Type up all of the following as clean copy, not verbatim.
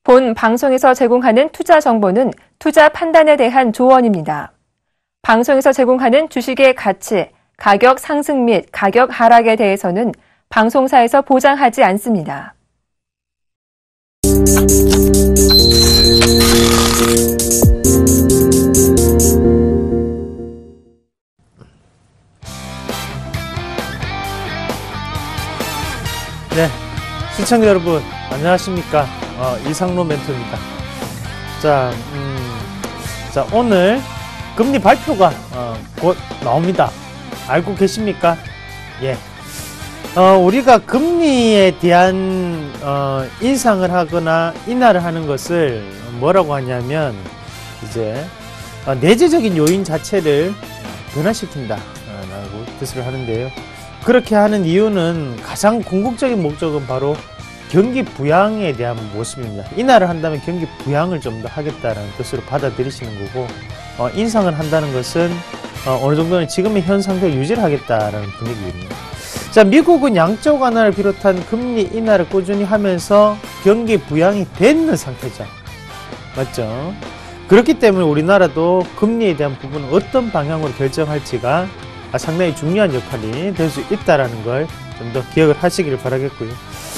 본 방송에서 제공하는 투자 정보는 투자 판단에 대한 조언입니다. 방송에서 제공하는 주식의 가치, 가격 상승 및 가격 하락에 대해서는 방송사에서 보장하지 않습니다. 네, 시청자 여러분 안녕하십니까? 이상로 멘토입니다. 자, 오늘 금리 발표가 곧 나옵니다. 알고 계십니까? 예. 우리가 금리에 대한 인상을 하거나 인하를 하는 것을 뭐라고 하냐면 이제 내재적인 요인 자체를 변화시킨다 라고 뜻을 하는데요. 그렇게 하는 이유는 가장 궁극적인 목적은 바로 경기 부양에 대한 모습입니다. 인하를 한다면 경기 부양을 좀 더 하겠다라는 뜻으로 받아들이시는 거고, 인상을 한다는 것은 어느 정도는 지금의 현 상태를 유지를 하겠다라는 분위기입니다. 자, 미국은 양적 완화를 비롯한 금리 인하를 꾸준히 하면서 경기 부양이 되는 상태죠. 맞죠? 그렇기 때문에 우리나라도 금리에 대한 부분은 어떤 방향으로 결정할지가 상당히 중요한 역할이 될 수 있다는 걸 좀 더 기억을 하시기를 바라겠고요.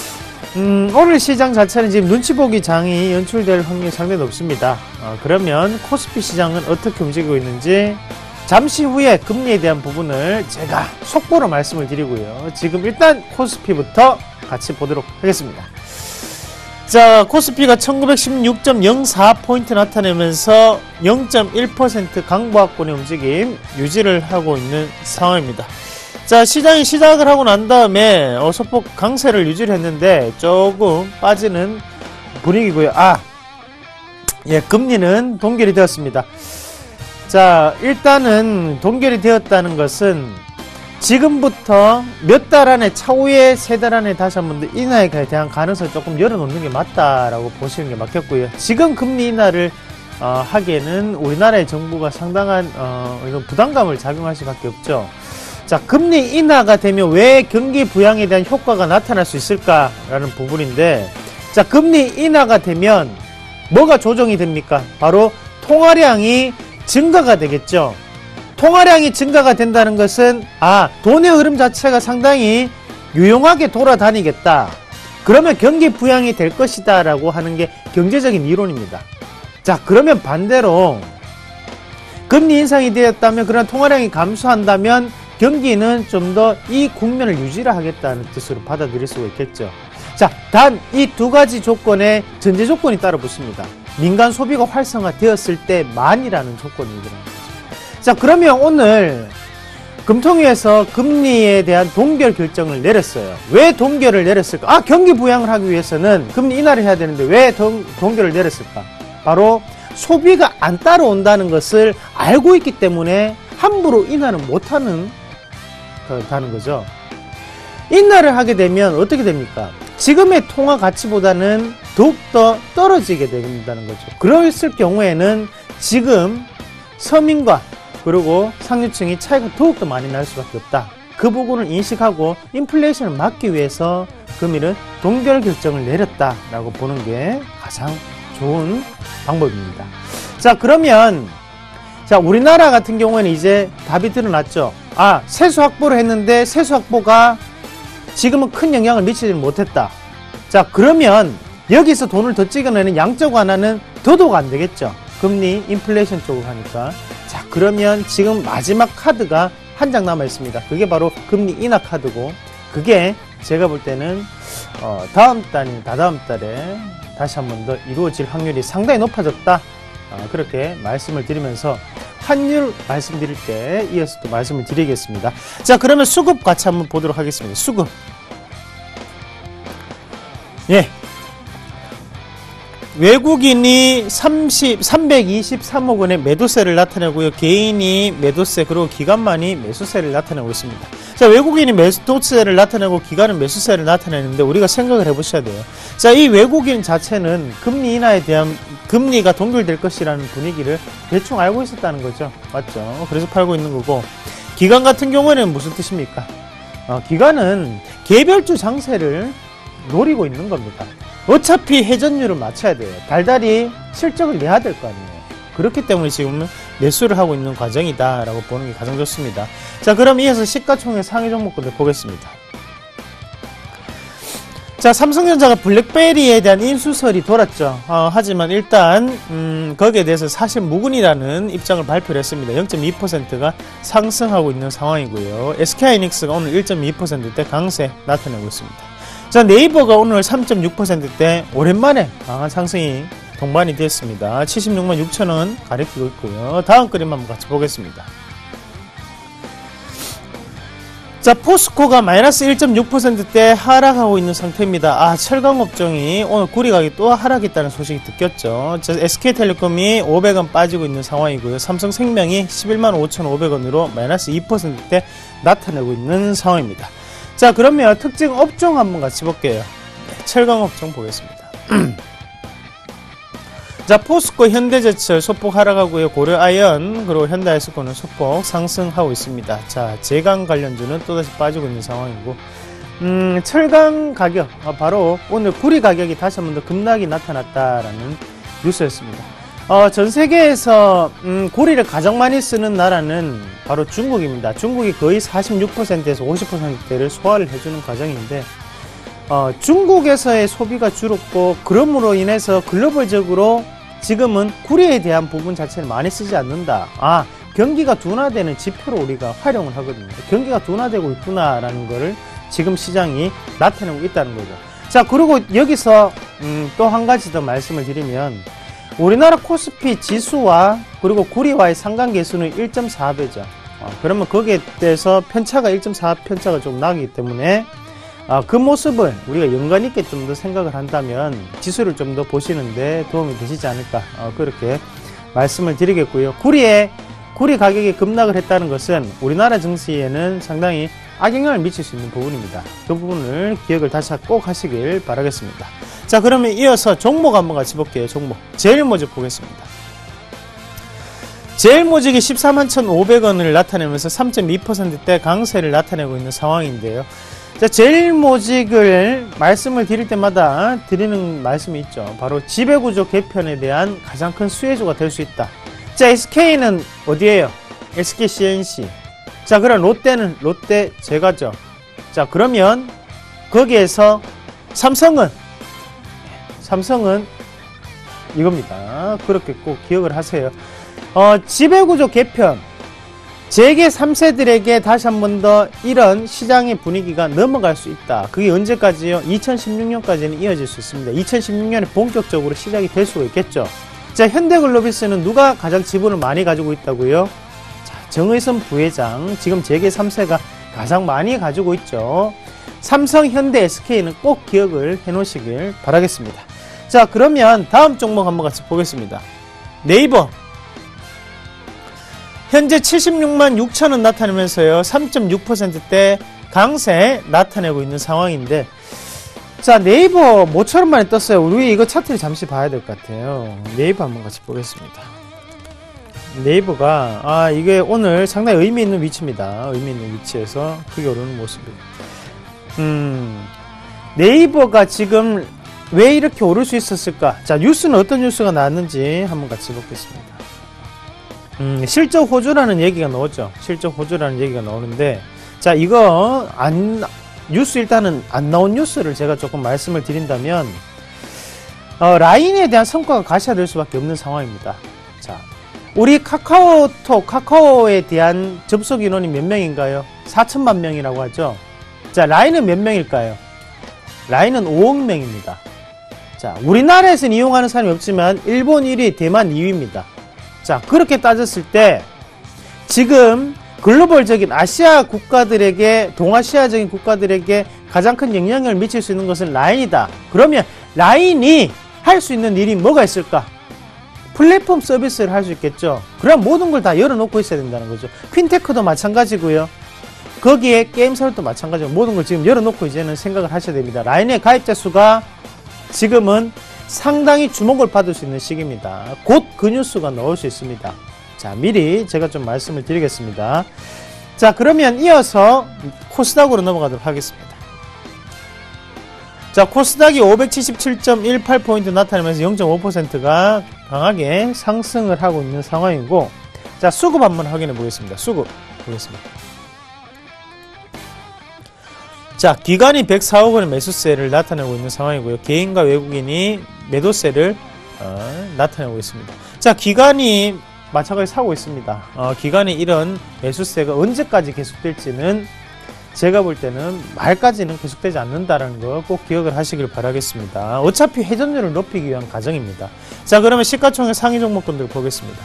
오늘 시장 자체는 지금 눈치보기 장이 연출될 확률이 상당히 높습니다. 그러면 코스피 시장은 어떻게 움직이고 있는지 잠시 후에 금리에 대한 부분을 제가 속보로 말씀을 드리고요. 지금 일단 코스피부터 같이 보도록 하겠습니다. 자, 코스피가 1916.04포인트 나타내면서 0.1% 강보합권의 움직임 유지를 하고 있는 상황입니다. 자, 시장이 시작을 하고 난 다음에 소폭 강세를 유지를 했는데 조금 빠지는 분위기고요. 예, 금리는 동결이 되었습니다. 자, 일단은 동결이 되었다는 것은 지금부터 몇 달 안에, 차후에 3달 안에 다시 한번 더 인하에 대한 가능성을 조금 열어놓는 게 맞다라고 보시는 게 맞겠고요. 지금 금리 인하를 하기에는 우리나라의 정부가 상당한 부담감을 작용할 수밖에 없죠. 자, 금리 인하가 되면 왜 경기 부양에 대한 효과가 나타날 수 있을까라는 부분인데, 자, 금리 인하가 되면 뭐가 조정이 됩니까? 바로 통화량이 증가가 되겠죠. 통화량이 증가가 된다는 것은 돈의 흐름 자체가 상당히 유용하게 돌아다니겠다. 그러면 경기 부양이 될 것이다 라고 하는 게 경제적인 이론입니다. 자, 그러면 반대로 금리 인상이 되었다면, 그런 통화량이 감소한다면 경기는 좀 더 이 국면을 유지를 하겠다는 뜻으로 받아들일 수가 있겠죠. 자, 단 이 두 가지 조건에 전제 조건이 따라 붙습니다. 민간 소비가 활성화되었을 때만이라는 조건이 들어갑니다. 자, 그러면 오늘 금통위에서 금리에 대한 동결 결정을 내렸어요. 왜 동결을 내렸을까? 경기 부양을 하기 위해서는 금리 인하를 해야 되는데 왜 동결을 내렸을까? 바로 소비가 안 따라온다는 것을 알고 있기 때문에 함부로 인하는 못하는 다는 거죠. 인하를 하게 되면 어떻게 됩니까? 지금의 통화 가치보다는 더욱더 떨어지게 된다는 거죠. 그랬을 경우에는 지금 서민과 그리고 상류층이 차이가 더욱더 많이 날 수밖에 없다. 그 부분을 인식하고 인플레이션을 막기 위해서 금일은 동결 결정을 내렸다라고 보는 게 가장 좋은 방법입니다. 자, 그러면 우리나라 같은 경우에는 이제 답이 드러났죠. 세수 확보를 했는데 세수 확보가 지금은 큰 영향을 미치지 못했다. 자, 그러면 여기서 돈을 더 찍어내는 양적 완화는 더더욱 안 되겠죠. 금리, 인플레이션 쪽으로 하니까. 자, 그러면 지금 마지막 카드가 한 장 남아 있습니다. 그게 바로 금리 인하 카드고, 그게 제가 볼 때는 다음 달이나 다다음 달에 다시 한 번 더 이루어질 확률이 상당히 높아졌다. 그렇게 말씀을 드리면서 환율 말씀드릴 때 이어서 또 말씀을 드리겠습니다. 자, 그러면 수급 같이 한번 보도록 하겠습니다. 수급. 예. 외국인이 323억 원의 매도세를 나타내고요. 개인이 매도세, 그리고 기관만이 매수세를 나타내고 있습니다. 자, 외국인이 매도세를 나타내고 기관은 매수세를 나타내는데 우리가 생각을 해보셔야 돼요. 자, 이 외국인 자체는 금리 인하에 대한 금리가 동결될 것이라는 분위기를 대충 알고 있었다는 거죠. 맞죠? 그래서 팔고 있는 거고, 기관 같은 경우에는 무슨 뜻입니까? 기관은 개별주 장세를 노리고 있는 겁니다. 어차피 회전율을 맞춰야 돼요. 달달이 실적을 내야 될 거 아니에요. 그렇기 때문에 지금 매수를 하고 있는 과정이다 라고 보는 게 가장 좋습니다. 자, 그럼 이어서 시가총액 상위 종목들 보겠습니다. 자, 삼성전자가 블랙베리에 대한 인수설이 돌았죠. 하지만 일단 거기에 대해서 사실 무근이라는 입장을 발표를 했습니다. 0.2%가 상승하고 있는 상황이고요. SK하이닉스가 오늘 1.2%대 강세 나타내고 있습니다. 자, 네이버가 오늘 3.6%대 오랜만에 강한 상승이 동반이 되었습니다. 76만 6천원 가리키고 있고요. 다음 그림 한번 같이 보겠습니다. 자, 포스코가 마이너스 1.6%대 하락하고 있는 상태입니다. 철강업종이 오늘 구리가격이 또 하락했다는 소식이 듣겼죠. 자, SK텔레콤이 500원 빠지고 있는 상황이고요. 삼성생명이 11만 5,500원으로 마이너스 2%대 나타내고 있는 상황입니다. 자, 그러면 특징 업종 한번 같이 볼게요. 철강업종 보겠습니다. 자, 포스코, 현대제철 소폭 하락하고요. 고려아연 그리고 현대아이스코는 소폭 상승하고 있습니다. 자, 제강 관련주는 또다시 빠지고 있는 상황이고, 철강 가격, 바로 오늘 구리 가격이 다시 한 번 더 급락이 나타났다라는 뉴스였습니다. 전 세계에서 구리를 가장 많이 쓰는 나라는 바로 중국입니다. 중국이 거의 46%에서 50%대를 소화를 해주는 과정인데, 중국에서의 소비가 줄었고, 그럼으로 인해서 글로벌적으로 지금은 구리에 대한 부분 자체를 많이 쓰지 않는다. 경기가 둔화되는 지표로 우리가 활용을 하거든요. 경기가 둔화되고 있구나라는 거를 지금 시장이 나타내고 있다는 거죠. 자, 그리고 여기서 또 한 가지 더 말씀을 드리면, 우리나라 코스피 지수와 그리고 구리와의 상관계수는 1.4배죠. 그러면 거기에 대해서 편차가 1.4 편차가 좀 나기 때문에 그 모습을 우리가 연관 있게 좀 더 생각을 한다면 지수를 좀 더 보시는데 도움이 되시지 않을까, 그렇게 말씀을 드리겠고요. 구리 가격이 급락을 했다는 것은 우리나라 증시에는 상당히 악영향을 미칠 수 있는 부분입니다. 그 부분을 기억을 다시 꼭 하시길 바라겠습니다. 자, 그러면 이어서 종목 한번 같이 볼게요. 종목 제일모직 보겠습니다. 제일모직이 14만 1,500원을 나타내면서 3.2%대 강세를 나타내고 있는 상황인데요. 자, 제일모직을 말씀을 드릴 때마다 드리는 말씀이 있죠. 바로 지배구조 개편에 대한 가장 큰 수혜주가 될 수 있다. 자, SK는 어디예요? SKCNC. 자, 그럼 롯데는 롯데제과죠. 자, 그러면 거기에서 삼성은 이겁니다. 그렇게 꼭 기억을 하세요. 지배구조 개편, 재계 3세들에게 다시 한 번 더 이런 시장의 분위기가 넘어갈 수 있다. 그게 언제까지요? 2016년까지는 이어질 수 있습니다. 2016년에 본격적으로 시작이 될 수가 있겠죠. 자, 현대글로비스는 누가 가장 지분을 많이 가지고 있다고요? 자, 정의선 부회장, 지금 재계 3세가 가장 많이 가지고 있죠. 삼성, 현대, SK는 꼭 기억을 해 놓으시길 바라겠습니다. 자, 그러면 다음 종목 한번 같이 보겠습니다. 네이버. 현재 76만 6천원 나타내면서요, 3.6%대 강세 나타내고 있는 상황인데, 자, 네이버 모처럼 만에 떴어요. 우리 이거 차트를 잠시 봐야 될 것 같아요. 네이버 한번 같이 보겠습니다. 네이버가, 이게 오늘 상당히 의미 있는 위치입니다. 의미 있는 위치에서 크게 오르는 모습이에요. 네이버가 지금 왜 이렇게 오를 수 있었을까? 자, 뉴스는 어떤 뉴스가 나왔는지 한번 같이 보겠습니다. 실적 호조라는 얘기가 나오죠. 실적 호조라는 얘기가 나오는데, 자, 이거 뉴스 일단은 안 나온 뉴스를 제가 조금 말씀을 드린다면, 라인에 대한 성과가 가시화될 수밖에 없는 상황입니다. 자, 우리 카카오에 대한 접속 인원이 몇 명인가요? 4천만 명이라고 하죠. 자, 라인은 몇 명일까요? 라인은 5억 명입니다. 자, 우리나라에서는 이용하는 사람이 없지만 일본 1위, 대만 2위입니다. 자, 그렇게 따졌을 때 지금 글로벌적인 아시아 국가들에게, 동아시아적인 국가들에게 가장 큰 영향을 미칠 수 있는 것은 라인이다. 그러면 라인이 할 수 있는 일이 뭐가 있을까? 플랫폼 서비스를 할 수 있겠죠. 그럼 모든 걸 다 열어놓고 있어야 된다는 거죠. 퀸테크도 마찬가지고요. 거기에 게임사도 마찬가지고 모든 걸 지금 열어놓고 이제는 생각을 하셔야 됩니다. 라인의 가입자 수가 지금은 상당히 주목을 받을 수 있는 시기입니다. 곧 그 뉴스가 나올 수 있습니다. 자, 미리 제가 좀 말씀을 드리겠습니다. 자, 그러면 이어서 코스닥으로 넘어가도록 하겠습니다. 자, 코스닥이 577.18포인트 나타내면서 0.5%가 강하게 상승을 하고 있는 상황이고, 자, 수급 한번 확인해 보겠습니다. 수급 보겠습니다. 자, 기관이 104억 원의 매수세를 나타내고 있는 상황이고요. 개인과 외국인이 매도세를 나타내고 있습니다. 자, 기관이 마찬가지 사고 있습니다. 기관이 이런 매수세가 언제까지 계속될지는 제가 볼 때는 말까지는 계속되지 않는다는 거 꼭 기억을 하시길 바라겠습니다. 어차피 회전율을 높이기 위한 과정입니다. 자, 그러면 시가총액 상위 종목군들 보겠습니다.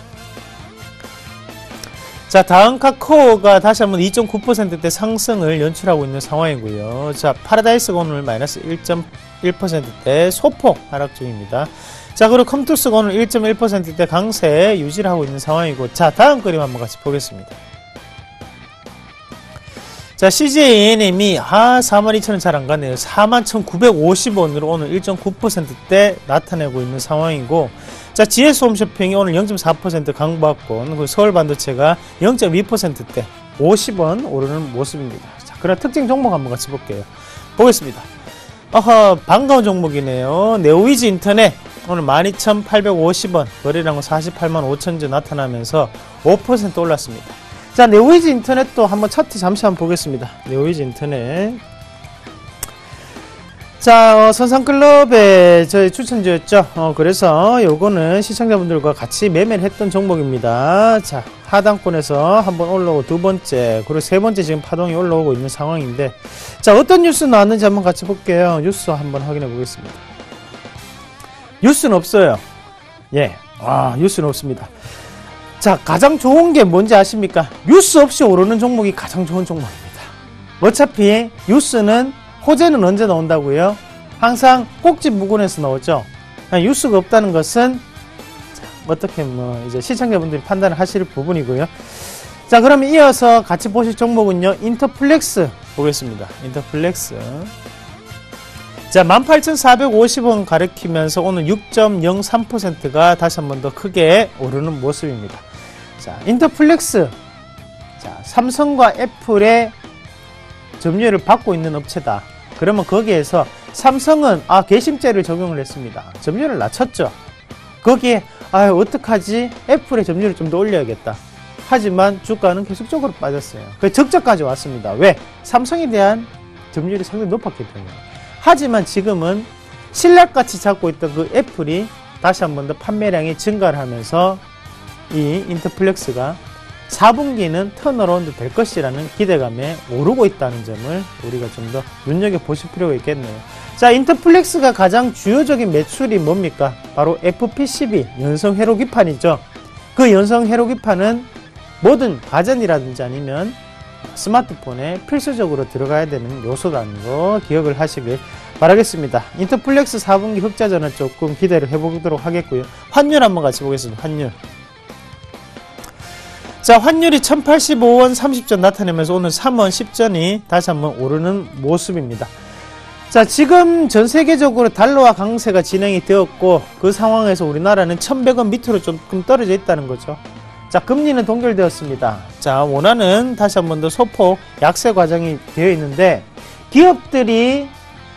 자, 다음카카오가 다시 한번 2.9%대 상승을 연출하고 있는 상황이고요. 자, 파라다이스가 오늘 마이너스 1.1%대 소폭 하락 중입니다. 자, 그리고 컴투스가 오늘 1.1%대 강세 유지를 하고 있는 상황이고, 자, 다음 그림 한번 같이 보겠습니다. 자, CJ ENM이 42,000원 잘 안 가네요. 41,950원으로 오늘 1.9%대 나타내고 있는 상황이고, 자, GS홈쇼핑이 오늘 0.4% 강보합권, 그리고 서울반도체가 0.2%대 50원 오르는 모습입니다. 자, 그럼 특징 종목 한번 같이 볼게요. 보겠습니다. 반가운 종목이네요. 네오위즈 인터넷 오늘 12,850원, 거래량은 48만 5천주 나타나면서 5% 올랐습니다. 자, 네오위즈 인터넷도 한번 차트 잠시 한번 보겠습니다. 네오위즈 인터넷. 자, 선상클럽에 저희 추천주였죠. 그래서 요거는 시청자분들과 같이 매매를 했던 종목입니다. 자, 하단권에서 한번 올라오고 두 번째, 그리고 세 번째 지금 파동이 올라오고 있는 상황인데, 자, 어떤 뉴스 나왔는지 한번 같이 볼게요. 뉴스 한번 확인해 보겠습니다. 뉴스는 없어요. 예, 뉴스는 없습니다. 자, 가장 좋은 게 뭔지 아십니까? 뉴스 없이 오르는 종목이 가장 좋은 종목입니다. 어차피 뉴스는 호재는 언제 나온다고요? 항상 꼭지 부근에서 나오죠. 뉴스가 없다는 것은 어떻게 이제 시청자분들이 판단을 하실 부분이고요. 자, 그러면 이어서 같이 보실 종목은요, 인터플렉스 보겠습니다. 인터플렉스. 자, 18,450원 가리키면서 오늘 6.03%가 다시 한 번 더 크게 오르는 모습입니다. 자, 인터플렉스. 자, 삼성과 애플의 점유율을 받고 있는 업체다. 그러면 거기에서 삼성은 개심제를 적용을 했습니다. 점유율을 낮췄죠. 거기에 어떡하지? 애플의 점유율을 좀 더 올려야겠다. 하지만 주가는 계속적으로 빠졌어요. 그 적저까지 왔습니다. 왜? 삼성에 대한 점유율이 상당히 높았기 때문에. 하지만 지금은 신랄같이 잡고 있던 그 애플이 다시 한 번 더 판매량이 증가를 하면서 이 인터플렉스가 4분기는 턴어라운드 될 것이라는 기대감에 오르고 있다는 점을 우리가 좀 더 눈여겨보실 필요가 있겠네요. 자, 인터플렉스가 가장 주요적인 매출이 뭡니까? 바로 FPCB, 연성 회로기판이죠. 그 연성 회로기판은 모든 가전이라든지 아니면 스마트폰에 필수적으로 들어가야 되는 요소라는 거 기억을 하시길 바라겠습니다. 인터플렉스 4분기 흑자전은 조금 기대를 해보도록 하겠고요. 환율 한번 같이 보겠습니다. 환율. 자, 환율이 1085원 30전 나타내면서 오늘 3원 10전이 다시 한번 오르는 모습입니다. 자, 지금 전 세계적으로 달러화 강세가 진행이 되었고, 그 상황에서 우리나라는 1100원 밑으로 조금 떨어져 있다는 거죠. 자, 금리는 동결되었습니다. 자, 원화는 다시 한번 더 소폭 약세 과정이 되어 있는데, 기업들이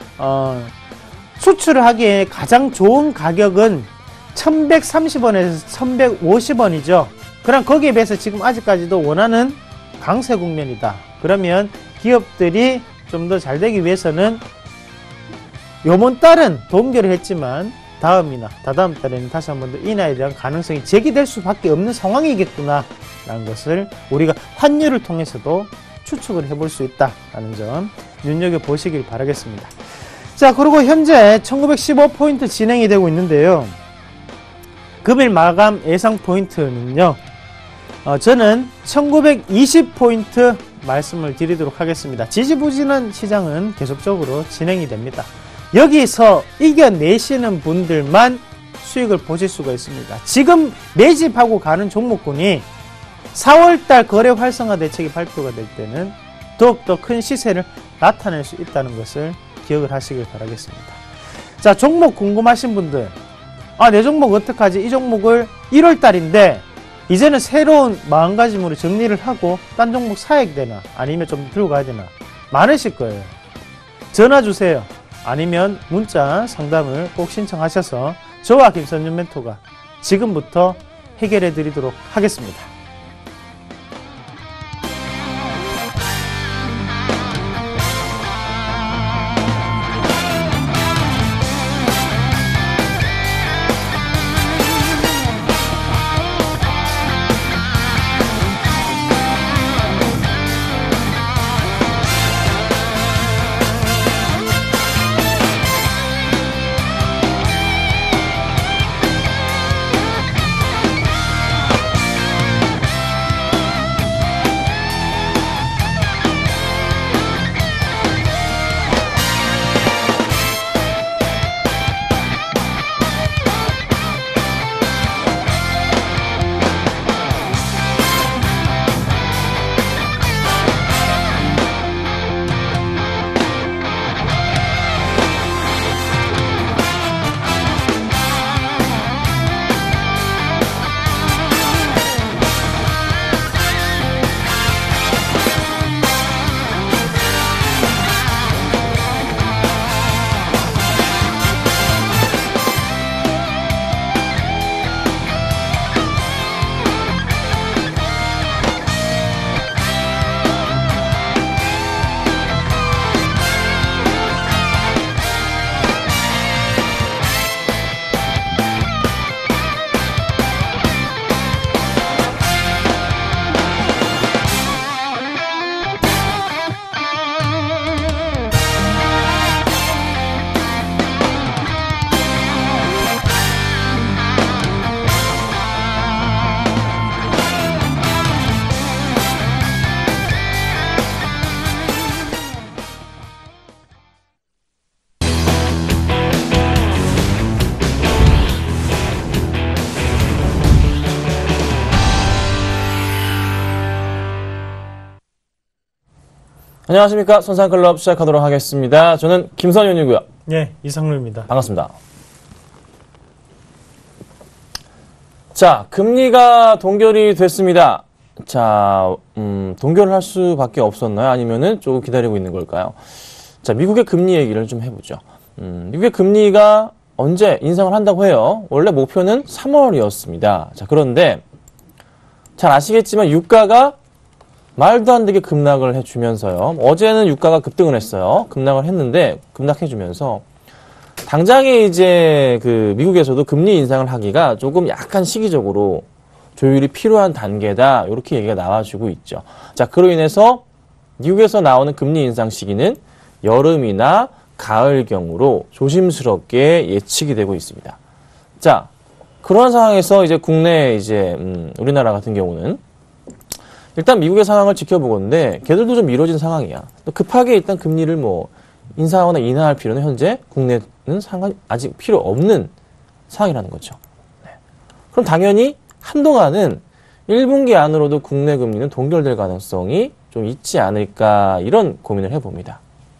수출을 하기에 가장 좋은 가격은 1130원에서 1150원이죠. 그럼 거기에 비해서 지금 아직까지도 원하는 강세 국면이다. 그러면 기업들이 좀 더 잘 되기 위해서는 요번 달은 동결을 했지만 다음이나 다다음 달에는 다시 한 번 더 인하에 대한 가능성이 제기될 수밖에 없는 상황이겠구나 라는 것을 우리가 환율을 통해서도 추측을 해볼 수 있다는 점 눈여겨보시길 바라겠습니다. 자, 그리고 현재 1915포인트 진행이 되고 있는데요. 금일 마감 예상 포인트는요, 저는 1920포인트 말씀을 드리도록 하겠습니다. 지지부진한 시장은 계속적으로 진행이 됩니다. 여기서 이겨내시는 분들만 수익을 보실 수가 있습니다. 지금 매집하고 가는 종목군이 4월달 거래 활성화 대책이 발표가 될 때는 더욱더 큰 시세를 나타낼 수 있다는 것을 기억을 하시길 바라겠습니다. 자, 종목 궁금하신 분들, 내 종목 어떡하지? 이 종목을 1월달인데 이제는 새로운 마음가짐으로 정리를 하고 딴 종목 사야 되나? 아니면 좀 들고 가야 되나? 많으실 거예요. 전화 주세요. 아니면 문자 상담을 꼭 신청하셔서 저와 김선윤 멘토가 지금부터 해결해 드리도록 하겠습니다. 안녕하십니까. 손상클럽 시작하도록 하겠습니다. 저는 김선윤이고요. 네, 이상루입니다. 반갑습니다. 자, 금리가 동결이 됐습니다. 자, 동결을 할 수밖에 없었나요? 아니면은 조금 기다리고 있는 걸까요? 자, 미국의 금리 얘기를 좀 해보죠. 미국의 금리가 언제 인상을 한다고 해요? 원래 목표는 3월이었습니다. 자, 그런데 잘 아시겠지만 유가가 말도 안 되게 급락을 해주면서요. 어제는 유가가 급등을 했어요. 급락을 했는데 급락해주면서 당장에 이제 그 미국에서도 금리 인상을 하기가 조금 약간 시기적으로 조율이 필요한 단계다. 이렇게 얘기가 나와주고 있죠. 자, 그로 인해서 미국에서 나오는 금리 인상 시기는 여름이나 가을경으로 조심스럽게 예측이 되고 있습니다. 자, 그런 상황에서 이제 국내 이제 우리나라 같은 경우는 일단 미국의 상황을 지켜보건데 걔들도 좀 미뤄진 상황이야. 또 급하게 일단 금리를 뭐 인상하거나 인하할 필요는 현재 국내는 아직 필요 없는 상황이라는 거죠. 네. 그럼 당연히 한동안은 1분기 안으로도 국내 금리는 동결될 가능성이 좀 있지 않을까 이런 고민을 해봅니다.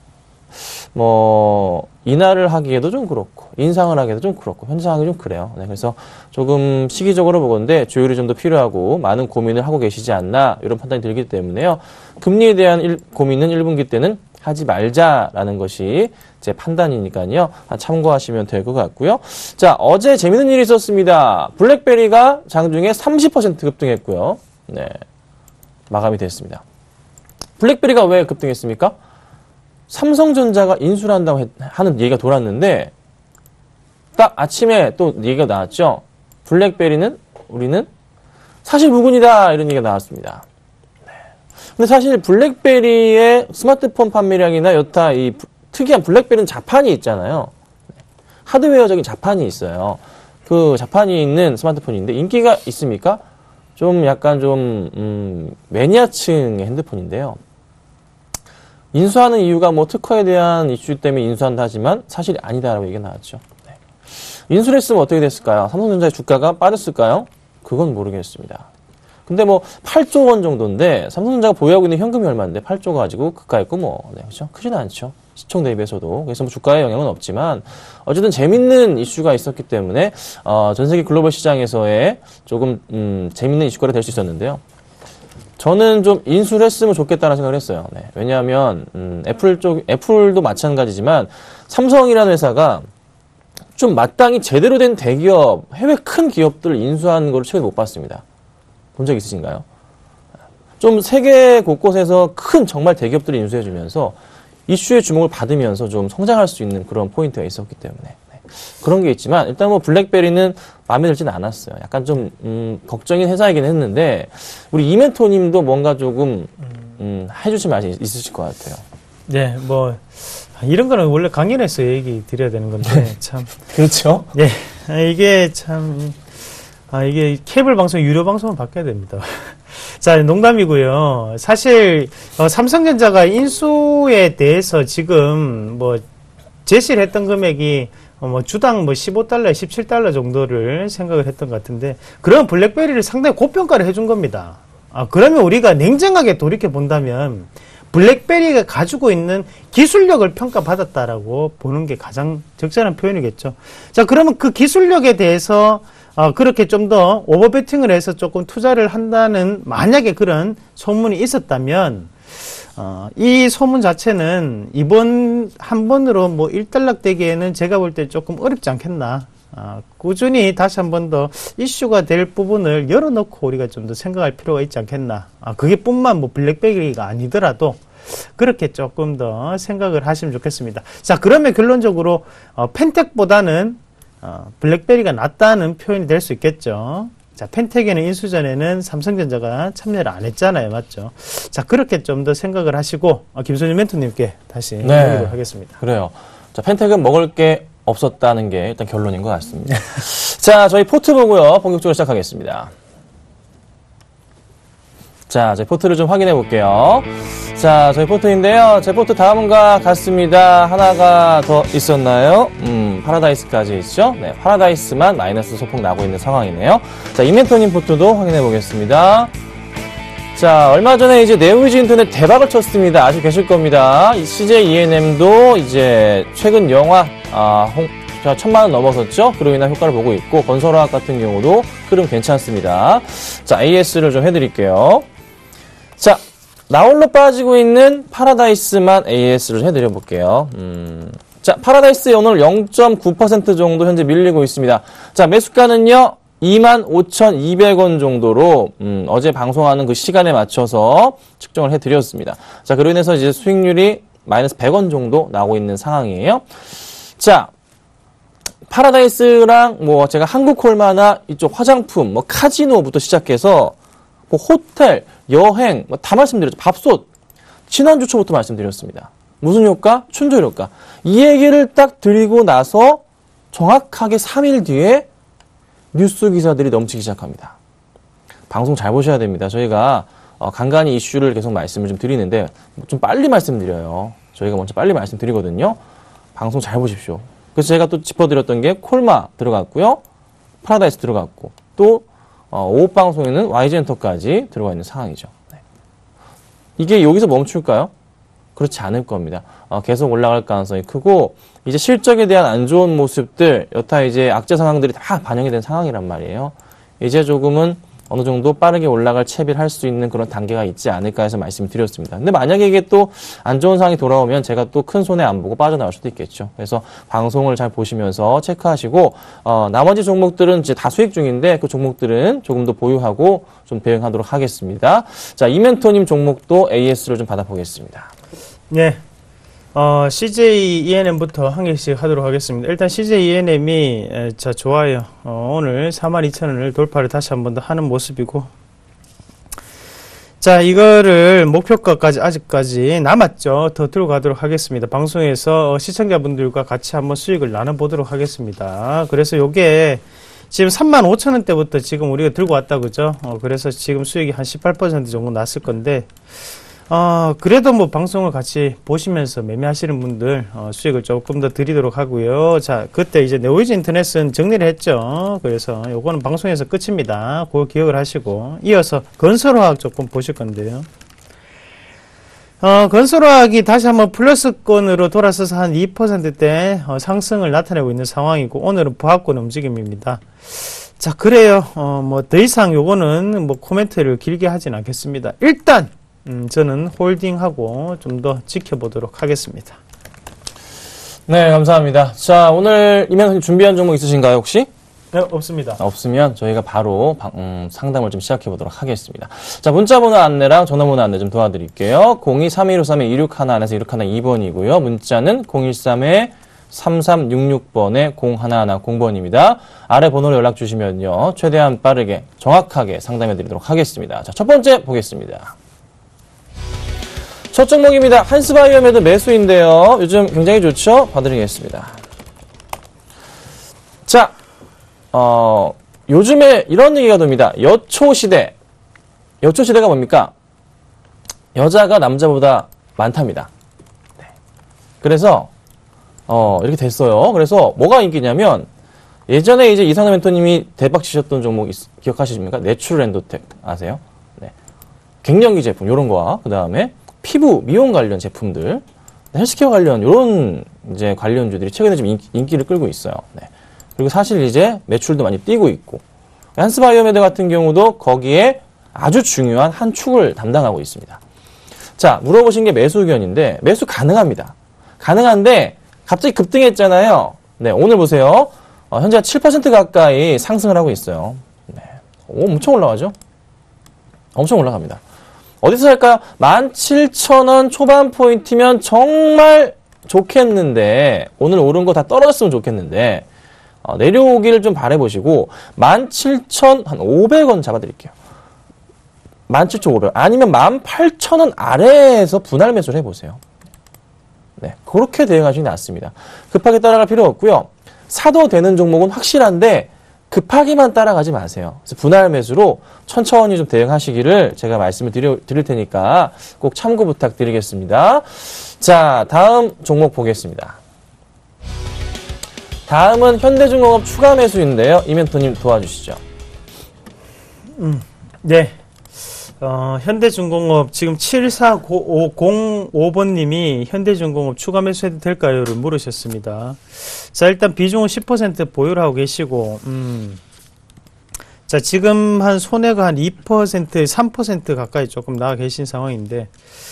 뭐 인하를 하기에도 좀 그렇고 인상을 하기에도 좀 그렇고 현재 상황이 좀 그래요. 네, 그래서 조금 시기적으로 보건데 조율이 좀 더 필요하고 많은 고민을 하고 계시지 않나 이런 판단이 들기 때문에요. 금리에 대한 고민은 1분기 때는 하지 말자라는 것이 제 판단이니까요. 참고하시면 될 것 같고요. 자, 어제 재밌는 일이 있었습니다. 블랙베리가 장중에 30% 급등했고요. 네, 마감이 됐습니다. 블랙베리가 왜 급등했습니까? 삼성전자가 인수를 한다고 하는 얘기가 돌았는데 딱 아침에 또 얘기가 나왔죠. 블랙베리는 우리는 사실 무근이다 이런 얘기가 나왔습니다. 네. 근데 사실 블랙베리의 스마트폰 판매량이나 여타 이 특이한 블랙베리는 자판이 있잖아요. 하드웨어적인 자판이 있어요. 그 자판이 있는 스마트폰인데 인기가 있습니까? 좀 약간 좀 매니아층의 핸드폰인데요. 인수하는 이유가 뭐 특허에 대한 이슈 때문에 인수한다 하지만 사실이 아니다라고 얘기가 나왔죠. 네. 인수를 했으면 어떻게 됐을까요? 삼성전자의 주가가 빠졌을까요? 그건 모르겠습니다. 근데 뭐 8조 원 정도인데 삼성전자가 보유하고 있는 현금이 얼마인데 8조 가지고 그까있고 뭐 네, 그렇죠? 크지는 않죠. 시총 대비해서도. 그래서 뭐 주가에 영향은 없지만 어쨌든 재밌는 이슈가 있었기 때문에 전 세계 글로벌 시장에서의 조금 재밌는 이슈거리 될 수 있었는데요. 저는 좀 인수를 했으면 좋겠다는 생각을 했어요. 네. 왜냐하면 애플도 마찬가지지만 삼성이라는 회사가 좀 마땅히 제대로 된 대기업, 해외 큰 기업들을 인수하는 걸 최근에 못 봤습니다. 본 적 있으신가요? 좀 세계 곳곳에서 큰 정말 대기업들을 인수해주면서 이슈의 주목을 받으면서 좀 성장할 수 있는 그런 포인트가 있었기 때문에. 네. 그런 게 있지만 일단 뭐 블랙베리는 마음에 들지는 않았어요. 약간 좀 걱정인 회사이긴 했는데 우리 이멘토님도 뭔가 조금 해주실 말이 있으실 것 같아요. 네, 뭐 이런 거는 원래 강연에서 얘기 드려야 되는 건데 참 그렇죠. 네, 이게 참 이게 케이블 방송 유료 방송은 바뀌어야 됩니다. 자, 농담이고요. 사실 삼성전자가 인수에 대해서 지금 뭐 제시를 했던 금액이 뭐 주당 뭐 15달러, 17달러 정도를 생각을 했던 것 같은데 그런 블랙베리를 상당히 고평가를 해준 겁니다. 그러면 우리가 냉정하게 돌이켜 본다면 블랙베리가 가지고 있는 기술력을 평가받았다라고 보는 게 가장 적절한 표현이겠죠. 자, 그러면 그 기술력에 대해서 그렇게 좀 더 오버베팅을 해서 조금 투자를 한다는 만약에 그런 소문이 있었다면 이 소문 자체는 이번 한 번으로 뭐 일단락되기에는 제가 볼 때 조금 어렵지 않겠나. 꾸준히 다시 한 번 더 이슈가 될 부분을 열어놓고 우리가 좀 더 생각할 필요가 있지 않겠나. 그게 뿐만 뭐 블랙베리가 아니더라도 그렇게 조금 더 생각을 하시면 좋겠습니다. 자, 그러면 결론적으로 펜텍보다는 블랙베리가 낫다는 표현이 될 수 있겠죠. 자, 펜텍에는 인수 전에는 삼성전자가 참여를 안 했잖아요. 맞죠? 자, 그렇게 좀 더 생각을 하시고 김선일 멘토님께 다시 드리도록 하겠습니다. 그래요. 자, 펜텍은 먹을 게 없었다는 게 일단 결론인 것 같습니다. 자, 저희 포트 보고요. 본격적으로 시작하겠습니다. 자, 저희 포트를 좀 확인해 볼게요. 자, 저희 포트인데요. 제 포트 다음과 같습니다. 하나가 더 있었나요? 파라다이스까지 있죠? 네, 파라다이스만 마이너스 소폭 나고 있는 상황이네요. 자, 이멘토님 포트도 확인해 보겠습니다. 자, 얼마 전에 이제 네오위즈 인터넷 대박을 쳤습니다. 아시고 계실 겁니다. CJ ENM도 이제 최근 영화, 1000만원 넘어섰죠? 그로 인한 효과를 보고 있고, 건설화학 같은 경우도 흐름 괜찮습니다. 자, AS를 좀 해드릴게요. 자, 나홀로 빠지고 있는 파라다이스만 AS를 해드려 볼게요. 자, 파라다이스 오늘 0.9% 정도 현재 밀리고 있습니다. 자, 매수가는요, 25,200원 정도로, 어제 방송하는 그 시간에 맞춰서 측정을 해드렸습니다. 자, 그로 인해서 이제 수익률이 마이너스 100원 정도 나오고 있는 상황이에요. 자, 파라다이스랑 뭐 제가 한국콜마나 이쪽 화장품, 뭐 카지노부터 시작해서 뭐 호텔, 여행, 뭐 다 말씀드렸죠. 밥솥. 지난주 초부터 말씀드렸습니다. 무슨 효과? 춘절 효과. 이 얘기를 딱 드리고 나서 정확하게 3일 뒤에 뉴스 기사들이 넘치기 시작합니다. 방송 잘 보셔야 됩니다. 저희가 간간히 이슈를 계속 말씀을 좀 드리는데 좀 빨리 말씀드려요. 저희가 먼저 빨리 말씀드리거든요. 방송 잘 보십시오. 그래서 제가 또 짚어드렸던 게 콜마 들어갔고요. 파라다이스 들어갔고 또 오후 방송에는 YG엔터까지 들어가 있는 상황이죠. 네. 이게 여기서 멈출까요? 그렇지 않을 겁니다. 계속 올라갈 가능성이 크고 이제 실적에 대한 안 좋은 모습들 여타 이제 악재 상황들이 다 반영이 된 상황이란 말이에요. 이제 조금은 어느 정도 빠르게 올라갈 채비를 할 수 있는 그런 단계가 있지 않을까 해서 말씀을 드렸습니다. 근데 만약에 이게 또 안 좋은 상황이 돌아오면 제가 또 큰 손해 안 보고 빠져나올 수도 있겠죠. 그래서 방송을 잘 보시면서 체크하시고 나머지 종목들은 이제 다 수익 중인데 그 종목들은 조금 더 보유하고 좀 대응하도록 하겠습니다. 자, 이멘토님 종목도 AS를 좀 받아보겠습니다. 네. CJ ENM부터 한 개씩 하도록 하겠습니다. 일단 CJ ENM이 자 좋아요. 오늘 42,000원을 돌파를 다시 한 번 더 하는 모습이고, 자 이거를 목표가까지 아직까지 남았죠. 더 들어가도록 하겠습니다. 방송에서 시청자분들과 같이 한번 수익을 나눠보도록 하겠습니다. 그래서 요게 지금 35,000원대부터 지금 우리가 들고 왔다 그죠? 그래서 지금 수익이 한 18% 정도 났을 건데, 그래도 뭐 방송을 같이 보시면서 매매하시는 분들 수익을 조금 더 드리도록 하고요. 자, 그때 이제 네오위즈 인터넷은 정리를 했죠. 그래서 요거는 방송에서 끝입니다. 그거 기억을 하시고 이어서 건설화학 조금 보실 건데요. 건설화학이 다시 한번 플러스권으로 돌아서서 한 2%대 상승을 나타내고 있는 상황이고 오늘은 부합권 움직임입니다. 자, 그래요. 뭐 더 이상 요거는 뭐 코멘트를 길게 하진 않겠습니다. 일단 저는 홀딩하고 좀 더 지켜보도록 하겠습니다. 네, 감사합니다. 자, 오늘 이명선님 준비한 종목 있으신가요, 혹시? 네, 없습니다. 없으면 저희가 바로 상담을 좀 시작해 보도록 하겠습니다. 자, 문자번호 안내랑 전화번호 안내 좀 도와드릴게요. 023153-2611에서 2612번이고요. 문자는 013-3366번에 0110번입니다. 아래 번호로 연락 주시면요. 최대한 빠르게 정확하게 상담해 드리도록 하겠습니다. 자, 첫 번째 보겠습니다. 첫 종목입니다. 한스바이오메드 매수인데요. 요즘 굉장히 좋죠? 봐드리겠습니다. 자, 요즘에 이런 얘기가 돕니다. 여초시대. 여초시대가 뭡니까? 여자가 남자보다 많답니다. 네. 그래서, 이렇게 됐어요. 그래서 뭐가 인기냐면, 예전에 이제 이상남 멘토님이 대박 치셨던 종목 기억하십니까? 내추럴 엔도텍 아세요? 네. 갱년기 제품, 요런 거와, 그 다음에 피부, 미용 관련 제품들, 헬스케어 관련, 요런 이제 관련주들이 최근에 좀 인기를 끌고 있어요. 네. 그리고 사실 이제 매출도 많이 뛰고 있고, 한스바이오메드 같은 경우도 거기에 아주 중요한 한 축을 담당하고 있습니다. 자, 물어보신 게 매수 의견인데, 매수 가능합니다. 가능한데, 갑자기 급등했잖아요. 네, 오늘 보세요. 현재 7% 가까이 상승을 하고 있어요. 네. 엄청 올라가죠? 엄청 올라갑니다. 어디서 살까요? 17,000원 초반 포인트면 정말 좋겠는데, 오늘 오른 거 다 떨어졌으면 좋겠는데, 내려오기를 좀 바라보시고 17,500원 잡아드릴게요. 17,500원 아니면 18,000원 아래에서 분할 매수를 해보세요. 네, 그렇게 대응하시는 게 낫습니다. 급하게 따라갈 필요 없고요. 사도 되는 종목은 확실한데 급하게만 따라가지 마세요. 그래서 분할 매수로 천천히 좀 대응하시기를 제가 말씀을 드릴 테니까 꼭 참고 부탁드리겠습니다. 자, 다음 종목 보겠습니다. 다음은 현대중공업 추가 매수인데요. 이 멘토님 도와주시죠. 네. 현대중공업 지금 74005번님이 현대중공업 추가 매수해도 될까요?를 물으셨습니다. 자, 일단 비중은 10% 보유를 하고 계시고, 자, 지금 한 손해가 한 2%, 3% 가까이 조금 나와 계신 상황인데,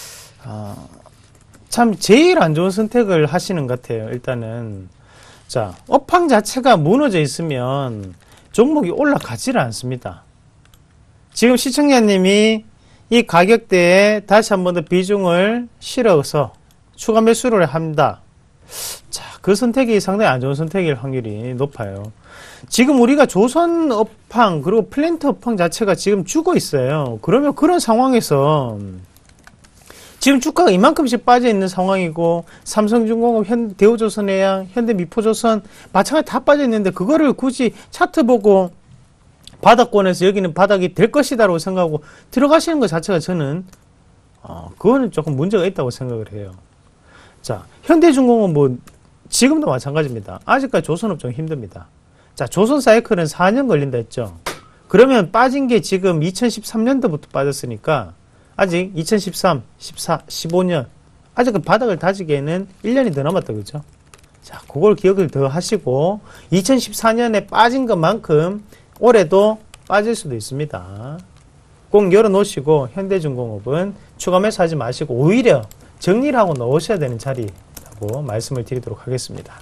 참 제일 안 좋은 선택을 하시는 것 같아요. 일단은. 자, 업황 자체가 무너져 있으면 종목이 올라가지를 않습니다. 지금 시청자님이 이 가격대에 다시 한 번 더 비중을 실어서 추가 매수를 한다. 자, 그 선택이 상당히 안 좋은 선택일 확률이 높아요. 지금 우리가 조선 업황 그리고 플랜트 업황 자체가 지금 죽어 있어요. 그러면 그런 상황에서 지금 주가가 이만큼씩 빠져 있는 상황이고 삼성중공업, 대우조선해양, 현대미포조선 마찬가지 다 빠져 있는데 그거를 굳이 차트 보고 바닥권에서 여기는 바닥이 될 것이다라고 생각하고 들어가시는 것 자체가 저는 그거는 조금 문제가 있다고 생각을 해요. 자, 현대중공업 뭐 지금도 마찬가지입니다. 아직까지 조선업 좀 힘듭니다. 자, 조선 사이클은 4년 걸린다 했죠. 그러면 빠진 게 지금 2013년도부터 빠졌으니까 아직 2013, 14, 15년 아직 그 바닥을 다지기에는 1년이 더 남았다 그죠? 자, 그걸 기억을 더 하시고 2014년에 빠진 것만큼 올해도 빠질 수도 있습니다. 꼭 열어놓으시고 현대중공업은 추가 매수하지 마시고 오히려 정리를 하고 넣으셔야 되는 자리라고 말씀을 드리도록 하겠습니다.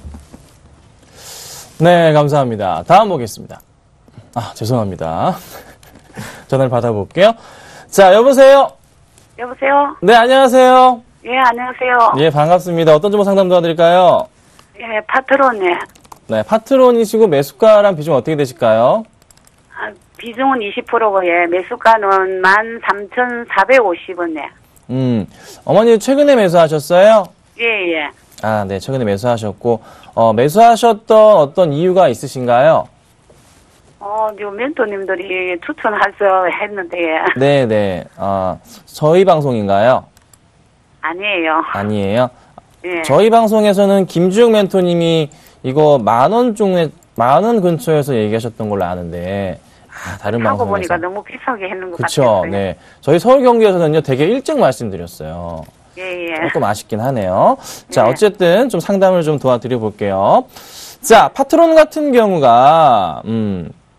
네, 감사합니다. 다음 보겠습니다. 죄송합니다. 전화를 받아볼게요. 자, 여보세요? 여보세요? 네, 안녕하세요. 예, 안녕하세요. 예, 반갑습니다. 어떤 종목 상담 도와드릴까요? 예, 파트론에 네, 파트론이시고 매수가랑 비중 어떻게 되실까요? 비중은 20%고, 예, 매수가는 13,450원에. 어머니 최근에 매수하셨어요? 예, 예. 네, 최근에 매수하셨고, 매수하셨던 어떤 이유가 있으신가요? 요 멘토님들이 추천하셔 했는데, 네네. 저희 방송인가요? 아니에요. 아니에요. 예. 저희 방송에서는 김주영 멘토님이 이거 10,000원 근처에서 얘기하셨던 걸로 아는데, 다른 하고 방송에서. 보니까 너무 비싸게 했는 것 그쵸, 같아요. 네. 저희 서울 경기에서는요, 되게 일찍 말씀드렸어요. 예, 예. 조금 아쉽긴 하네요. 자, 네. 어쨌든 좀 상담을 좀 도와드려 볼게요. 자, 파트론 같은 경우가,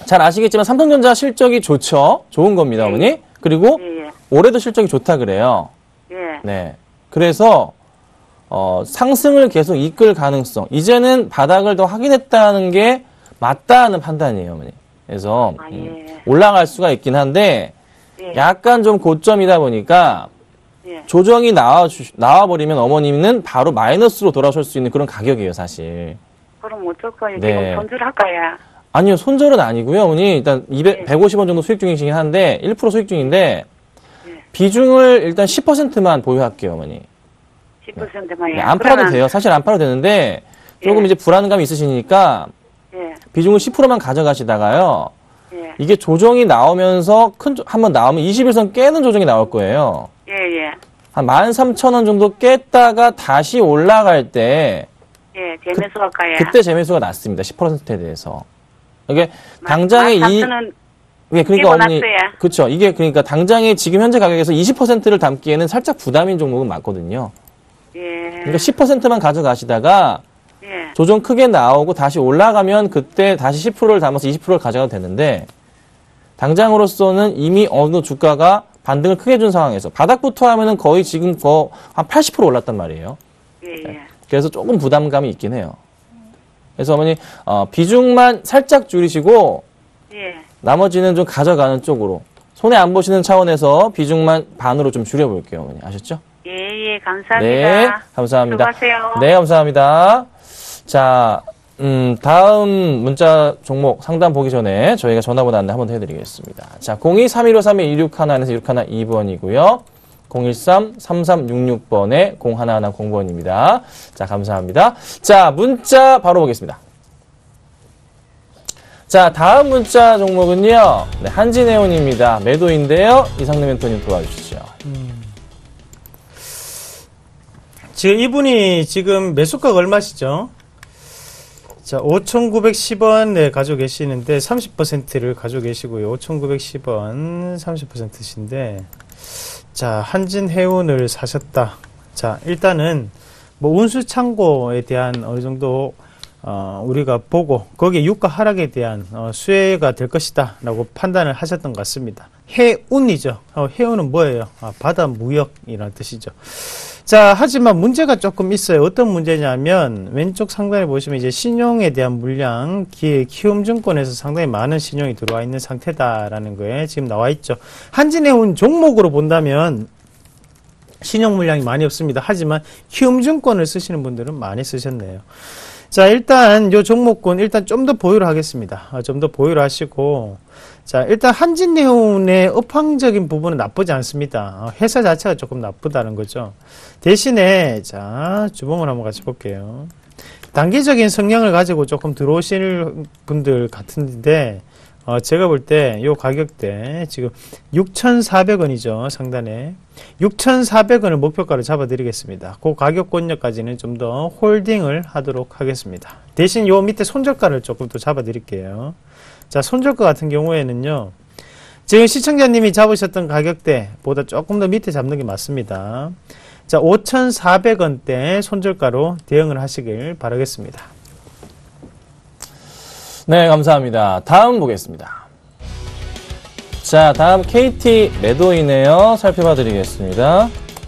잘 아시겠지만 삼성전자 실적이 좋죠. 좋은 겁니다, 어머니. 그리고 예, 예. 올해도 실적이 좋다 그래요. 예. 네. 그래서 상승을 계속 이끌 가능성. 이제는 바닥을 더 확인했다는 게 맞다는 판단이에요, 어머니. 그래서 아, 예. 올라갈 수가 있긴 한데 예. 약간 좀 고점이다 보니까 예. 조정이 나와버리면 어머님은 바로 마이너스로 돌아설 수 있는 그런 가격이에요, 사실. 그럼 어쩔까요? 네. 지금 손절할까요? 아니요, 손절은 아니고요, 어머니. 일단 150원 정도 수익 중이시긴 한데 1% 수익 중인데 예. 비중을 일단 10%만 보유할게요, 어머니. 10%만. 네, 안 팔아도 돼요. 사실 안 팔아도 되는데 조금 예. 이제 불안감이 있으시니까 예. 비중을 10%만 가져가시다가요. 예. 이게 조정이 나오면서 한번 나오면 21선 깨는 조정이 나올 거예요. 예, 예. 한 13,000원 정도 깼다가 다시 올라갈 때 예, 재매수 할까요? 그때 재매수가 났습니다. 10%에 대해서. 이게 당장의 14,000원 예, 그러니까 끼고 어머니, 났어요. 그렇죠. 이게 그러니까 당장의 지금 현재 가격에서 20%를 담기에는 살짝 부담인 종목은 맞거든요. 예. 그러니까 10%만 가져가시다가 예. 조정 크게 나오고 다시 올라가면 그때 다시 10%를 담아서 20%를 가져가도 되는데 당장으로서는 이미 어느 주가가 반등을 크게 준 상황에서 바닥부터 하면은 거의 지금 한 80% 올랐단 말이에요. 예, 예. 그래서 조금 부담감이 있긴 해요. 그래서 어머니 비중만 살짝 줄이시고 예. 나머지는 좀 가져가는 쪽으로 손해 안 보시는 차원에서 비중만 반으로 좀 줄여볼게요, 어머니. 아셨죠? 예, 예. 감사합니다. 네, 감사합니다. 수고하세요. 네, 감사합니다. 자, 다음 문자 종목 상담 보기 전에 저희가 전화번호 안내 한번 더 해드리겠습니다. 자, 02-3153-2611에서 612번이고요. 013-3366번에 0110번입니다. 자, 감사합니다. 자, 문자 바로 보겠습니다. 자, 다음 문자 종목은요. 네, 한진해운입니다. 매도인데요. 이상래 멘토님 도와주시죠. 지금 이분이 지금 매수가가 얼마시죠? 자, 5,910원에 가지고 계시는데 30%를 가지고 계시고요. 5,910원 30%신데 자, 한진해운을 사셨다. 자, 일단은 뭐 운수창고에 대한 어느 정도 우리가 보고 거기에 유가 하락에 대한 수혜가 될 것이다 라고 판단을 하셨던 것 같습니다. 해운이죠. 해운은 뭐예요? 바다 무역이라는 뜻이죠. 자, 하지만 문제가 조금 있어요. 어떤 문제냐면 왼쪽 상단에 보시면 이제 신용에 대한 물량, 키움증권에서 상당히 많은 신용이 들어와 있는 상태다라는 거에 지금 나와 있죠. 한진해운 종목으로 본다면 신용 물량이 많이 없습니다. 하지만 키움증권을 쓰시는 분들은 많이 쓰셨네요. 자, 일단 요 종목군 일단 좀 더 보유를 하겠습니다. 좀 더 보유를 하시고, 자, 일단 한진해운의 업황적인 부분은 나쁘지 않습니다. 회사 자체가 조금 나쁘다는 거죠. 대신에 자, 주봉을 한번 같이 볼게요. 단기적인 성향을 가지고 조금 들어오실 분들 같은데 제가 볼 때 요 가격대 지금 6,400원이죠. 상단에 6,400원을 목표가로 잡아드리겠습니다. 그 가격권역까지는 좀 더 홀딩을 하도록 하겠습니다. 대신 요 밑에 손절가를 조금 더 잡아드릴게요. 자, 손절가 같은 경우에는요. 지금 시청자님이 잡으셨던 가격대보다 조금 더 밑에 잡는 게 맞습니다. 자, 5,400원대 손절가로 대응을 하시길 바라겠습니다. 네, 감사합니다. 다음 보겠습니다. 자, 다음 KT 매도이네요. 살펴봐 드리겠습니다.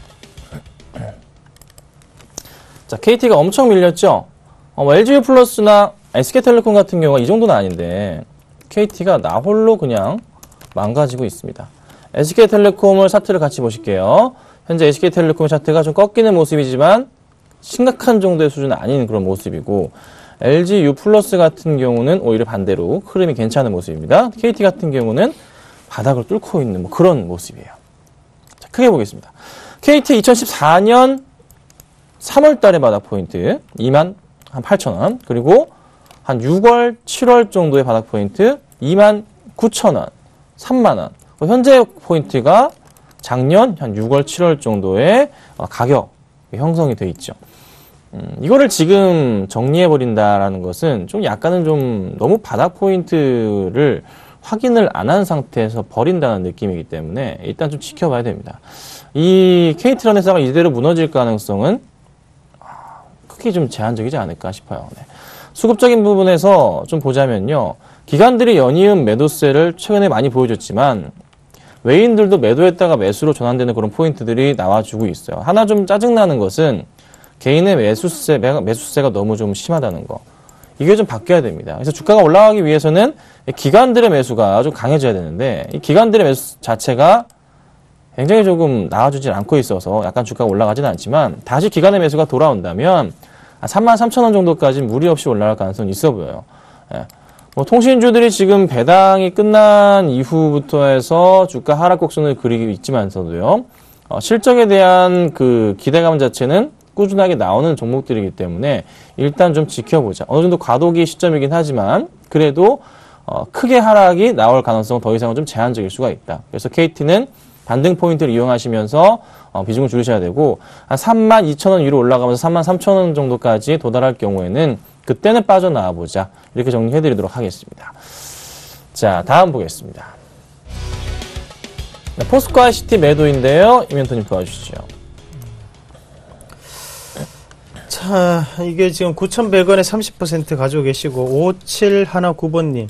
자, KT가 엄청 밀렸죠? LG 플러스나 SK텔레콤 같은 경우가 이 정도는 아닌데 KT가 나홀로 그냥 망가지고 있습니다. SK텔레콤을 차트를 같이 보실게요. 현재 SK텔레콤 차트가 좀 꺾이는 모습이지만 심각한 정도의 수준은 아닌 그런 모습이고 LG U 플러스 같은 경우는 오히려 반대로 흐름이 괜찮은 모습입니다. KT 같은 경우는 바닥을 뚫고 있는 뭐 그런 모습이에요. 자, 크게 보겠습니다. KT 2014년 3월 달에 바닥 포인트 28,000원, 그리고 한 6월, 7월 정도의 바닥 포인트 29,000원, 3만원. 현재 포인트가 작년 한 6월, 7월 정도의 가격 형성이 돼 있죠. 이거를 지금 정리해버린다라는 것은 좀 약간은 좀 너무 바닥 포인트를 확인을 안 한 상태에서 버린다는 느낌이기 때문에 일단 좀 지켜봐야 됩니다. 이 KT라는 회사가 이대로 무너질 가능성은 크게 좀 제한적이지 않을까 싶어요. 네. 수급적인 부분에서 좀 보자면요. 기관들이 연이은 매도세를 최근에 많이 보여줬지만 외인들도 매도했다가 매수로 전환되는 그런 포인트들이 나와주고 있어요. 하나 좀 짜증나는 것은 개인의 매수세가 너무 좀 심하다는 거. 이게 좀 바뀌어야 됩니다. 그래서 주가가 올라가기 위해서는 기관들의 매수가 좀 강해져야 되는데 이 기관들의 매수 자체가 굉장히 조금 나와주질 않고 있어서 약간 주가가 올라가지는 않지만 다시 기관의 매수가 돌아온다면 33,000원 정도까지 무리 없이 올라갈 가능성이 있어 보여요. 예. 뭐 통신주들이 지금 배당이 끝난 이후부터 해서 주가 하락 곡선을 그리고 있지만서도요. 실적에 대한 그 기대감 자체는 꾸준하게 나오는 종목들이기 때문에 일단 좀 지켜보자. 어느 정도 과도기 시점이긴 하지만 그래도 크게 하락이 나올 가능성은 더 이상은 좀 제한적일 수가 있다. 그래서 KT는 반등 포인트를 이용하시면서 비중을 줄이셔야 되고 한 32,000원 위로 올라가면서 33,000원 정도까지 도달할 경우에는 그때는 빠져나와 보자. 이렇게 정리해드리도록 하겠습니다. 자, 다음 보겠습니다. 포스코 ICT 매도인데요. 이멘토님 도와주시죠. 자, 이게 지금 9,100원에 30% 가지고 계시고 5719번님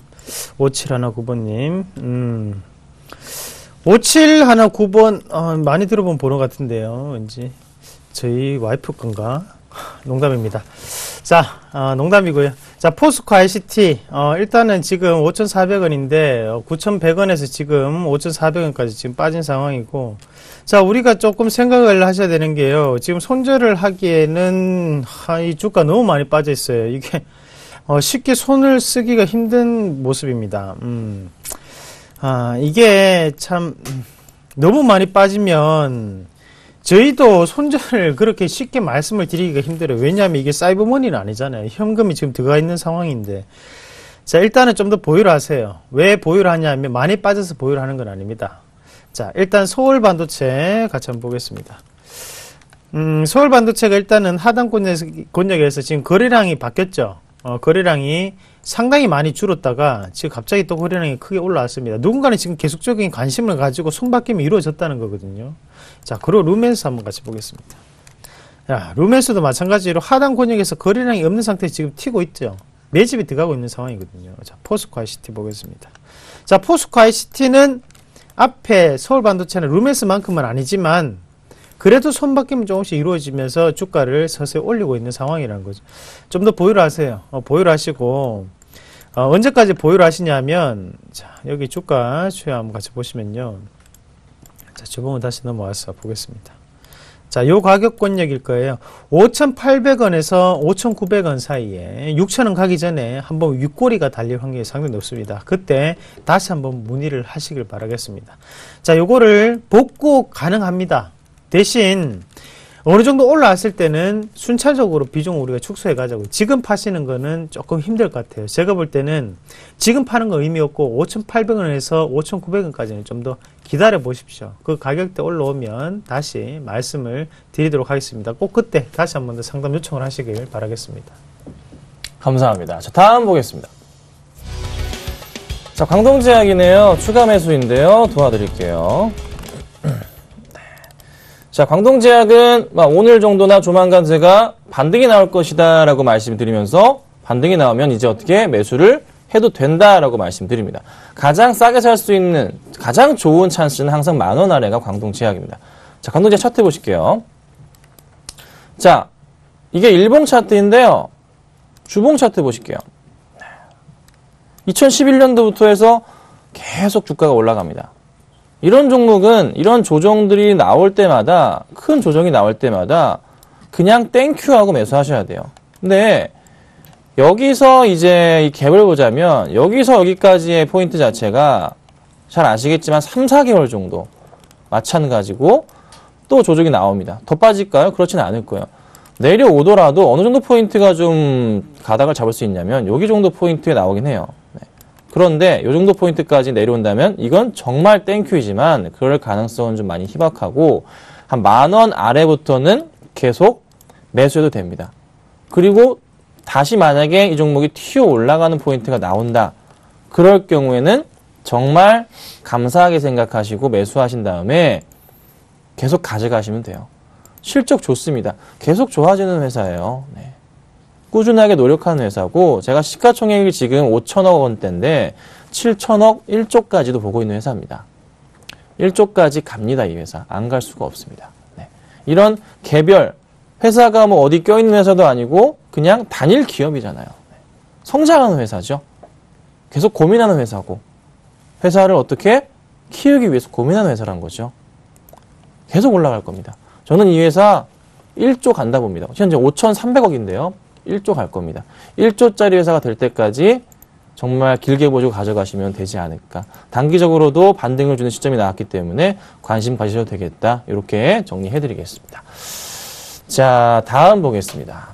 5719번 많이 들어본 번호 같은데요. 왠지 저희 와이프 건가? 농담입니다. 자, 농담이고요. 자, 포스코 ICT 일단은 지금 5,400원인데 9,100원에서 지금 5,400원까지 지금 빠진 상황이고, 자, 우리가 조금 생각을 하셔야 되는 게요. 지금 손절을 하기에는 이 주가 너무 많이 빠져 있어요. 이게 쉽게 손을 쓰기가 힘든 모습입니다. 이게 참 너무 많이 빠지면 저희도 손절을 그렇게 쉽게 말씀을 드리기가 힘들어요. 왜냐하면 이게 사이버머니는 아니잖아요. 현금이 지금 들어가 있는 상황인데. 자, 일단은 좀 더 보유를 하세요. 왜 보유를 하냐면 많이 빠져서 보유를 하는 건 아닙니다. 자, 일단 서울반도체 같이 한번 보겠습니다. 서울반도체가 일단은 하단 권역에서 지금 거래량이 바뀌었죠. 거래량이 상당히 많이 줄었다가 지금 갑자기 또 거래량이 크게 올라왔습니다. 누군가는 지금 계속적인 관심을 가지고 손바뀜이 이루어졌다는 거거든요. 자, 그리고 루멘스 한번 같이 보겠습니다. 자, 루멘스도 마찬가지로 하단 권역에서 거래량이 없는 상태에서 지금 튀고 있죠. 매집이 들어가고 있는 상황이거든요. 자, 포스코 ICT 보겠습니다. 자, 포스코 ICT는 앞에 서울반도체는 루멘스만큼은 아니지만 그래도 손바뀜은 조금씩 이루어지면서 주가를 서서히 올리고 있는 상황이라는 거죠. 좀 더 보유를 하세요. 보유를 하시고 언제까지 보유를 하시냐면, 자, 여기 주가 추이 한번 같이 보시면요. 자, 주봉을 다시 넘어와서 보겠습니다. 자, 요 가격 권역일 거예요. 5,800원에서 5,900원 사이에 6,000원 가기 전에 한번 윗꼬리가 달릴 확률이 상당히 높습니다. 그때 다시 한번 문의를 하시길 바라겠습니다. 자, 요거를 복구 가능합니다. 대신 어느 정도 올라왔을 때는 순차적으로 비중을 우리가 축소해 가자고. 지금 파시는 거는 조금 힘들 것 같아요. 제가 볼 때는 지금 파는 건 의미 없고 5,800원에서 5,900원까지는 좀 더 기다려 보십시오. 그 가격대 올라오면 다시 말씀을 드리도록 하겠습니다. 꼭 그때 다시 한 번 더 상담 요청을 하시길 바라겠습니다. 감사합니다. 자, 다음 보겠습니다. 자, 광동제약이네요. 추가 매수인데요. 도와드릴게요. 자, 광동제약은 오늘 정도나 조만간 제가 반등이 나올 것이다 라고 말씀드리면서 반등이 나오면 이제 어떻게 매수를 해도 된다라고 말씀드립니다. 가장 싸게 살 수 있는 가장 좋은 찬스는 항상 10,000원 아래가 광동제약입니다. 자, 광동제약 차트 보실게요. 자, 이게 일봉 차트인데요. 주봉 차트 보실게요. 2011년도부터 해서 계속 주가가 올라갑니다. 이런 종목은 이런 조정들이 나올 때마다, 큰 조정이 나올 때마다 그냥 땡큐하고 매수하셔야 돼요. 근데 여기서 이제 이 갭을 보자면 여기서 여기까지의 포인트 자체가 잘 아시겠지만 3, 4개월 정도 마찬가지고 또 조정이 나옵니다. 더 빠질까요? 그렇지는 않을 거예요. 내려오더라도 어느 정도 포인트가 좀 가닥을 잡을 수 있냐면 여기 정도 포인트에 나오긴 해요. 네. 그런데 이 정도 포인트까지 내려온다면 이건 정말 땡큐이지만 그럴 가능성은 좀 많이 희박하고 한 10,000원 아래부터는 계속 매수해도 됩니다. 그리고 다시 만약에 이 종목이 튀어 올라가는 포인트가 나온다. 그럴 경우에는 정말 감사하게 생각하시고 매수하신 다음에 계속 가져가시면 돼요. 실적 좋습니다. 계속 좋아지는 회사예요. 네. 꾸준하게 노력하는 회사고 제가 시가총액이 지금 5천억 원대인데 7천억 1조까지도 보고 있는 회사입니다. 1조까지 갑니다. 이 회사. 안 갈 수가 없습니다. 네. 이런 개별 회사가 뭐 어디 껴있는 회사도 아니고 그냥 단일 기업이잖아요. 네. 성장하는 회사죠. 계속 고민하는 회사고 회사를 어떻게 키우기 위해서 고민하는 회사란 거죠. 계속 올라갈 겁니다. 저는 이 회사 1조 간다 봅니다. 현재 5,300억인데요. 1조 갈 겁니다. 1조짜리 회사가 될 때까지 정말 길게 보시고 가져가시면 되지 않을까. 단기적으로도 반등을 주는 시점이 나왔기 때문에 관심 가지셔도 되겠다. 이렇게 정리해드리겠습니다. 자, 다음 보겠습니다.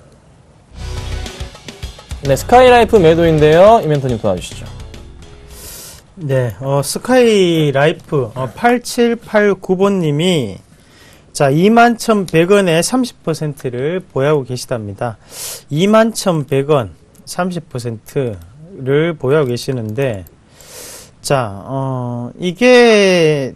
네, 스카이라이프 매도인데요. 이멘토님 도와주시죠. 네, 스카이라이프 8789번님이 자 21,100원에 30%를 보유하고 계시답니다. 21,100원 30%를 보유하고 계시는데 자 이게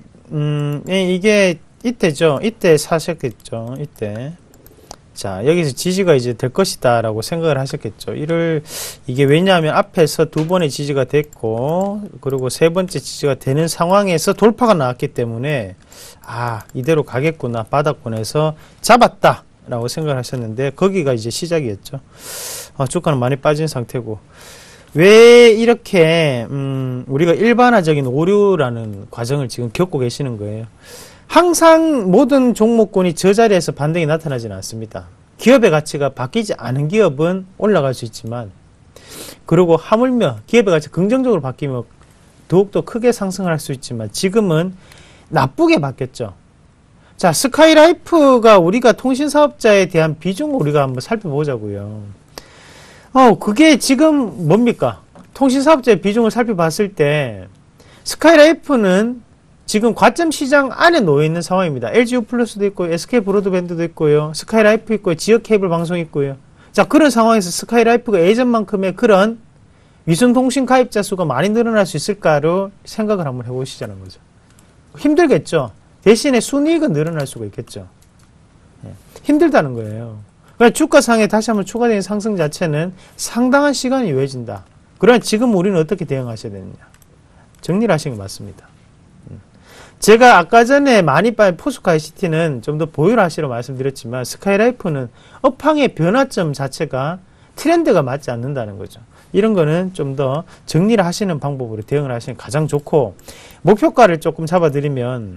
이때죠. 이때 사셨겠죠. 이때 자 여기서 지지가 이제 될 것이다 라고 생각을 하셨겠죠. 이게 왜냐하면 앞에서 두 번의 지지가 됐고 그리고 세 번째 지지가 되는 상황에서 돌파가 나왔기 때문에 이대로 가겠구나 바닥권에서 잡았다 라고 생각을 하셨는데 거기가 이제 시작이었죠. 주가는 많이 빠진 상태고 왜 이렇게 우리가 일반화적인 오류라는 과정을 지금 겪고 계시는 거예요. 항상 모든 종목군이 저 자리에서 반등이 나타나지는 않습니다. 기업의 가치가 바뀌지 않은 기업은 올라갈 수 있지만 그리고 하물며 기업의 가치가 긍정적으로 바뀌면 더욱더 크게 상승을 할 수 있지만 지금은 나쁘게 바뀌었죠. 자, 스카이라이프가 우리가 통신사업자에 대한 비중을 우리가 한번 살펴보자고요. 그게 지금 뭡니까? 통신사업자의 비중을 살펴봤을 때 스카이라이프는 지금 과점 시장 안에 놓여있는 상황입니다. LGU 플러스도 있고요. SK 브로드밴드도 있고요. 스카이라이프 있고요. 지역 케이블 방송 있고요. 자, 그런 상황에서 스카이라이프가 예전만큼의 그런 위성통신 가입자 수가 많이 늘어날 수 있을까로 생각을 한번 해보시자는 거죠. 힘들겠죠. 대신에 순이익은 늘어날 수가 있겠죠. 힘들다는 거예요. 그러니까 주가상에 다시 한번 추가적인 상승 자체는 상당한 시간이 요해진다. 그러나 지금 우리는 어떻게 대응하셔야 되느냐. 정리를 하시는 게 맞습니다. 제가 아까 전에 많이 빠진 포스코 ICT는 좀 더 보유를 하시라고 말씀드렸지만 스카이라이프는 업황의 변화점 자체가 트렌드가 맞지 않는다는 거죠. 이런 거는 좀 더 정리를 하시는 방법으로 대응을 하시는 게 가장 좋고 목표가를 조금 잡아드리면